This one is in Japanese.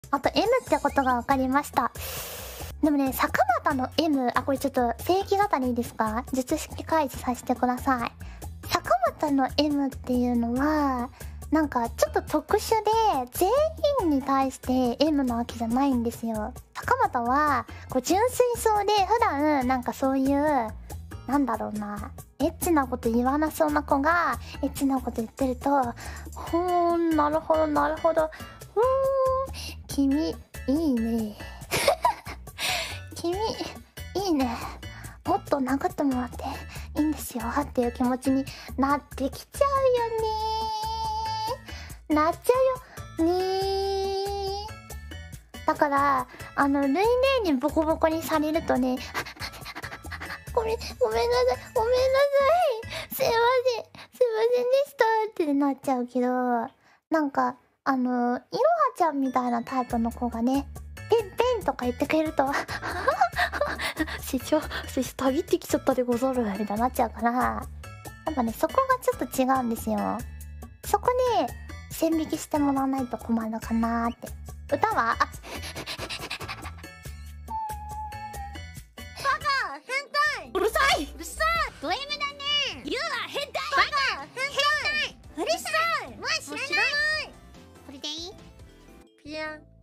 あと M ってことが分かりました。でもね、坂本の M、これちょっと正規型でいいですか？術式開示させてください。坂本の M っていうのは、なんかちょっと特殊で、全員に対して M なわけじゃないんですよ。坂本は、こう純粋そうで、普段、なんかそういう、なんだろうな、エッチなこと言わなそうな子が、エッチなこと言ってると、なるほど、なるほど、君、いいね。君、いいね。もっと殴ってもらっていいんですよっていう気持ちになってきちゃうよね。なっちゃうよね。だから、ルイ姉にボコボコにされるとね、ごめんなさい、ごめんなさい、すいませんでしたってなっちゃうけど、なんか、いろはちゃんみたいなタイプの子がね、ペンペンとか言ってくれると、師匠たぎってきちゃったでござるみたいになっちゃうから、やっぱね、そこがちょっと違うんですよ。そこで、線引きしてもらわないと困るかなーって。歌はうるさい、ド M だね。ユウは変態。バカ、変態。うるさい。もう知らない。これでいい？ピアン。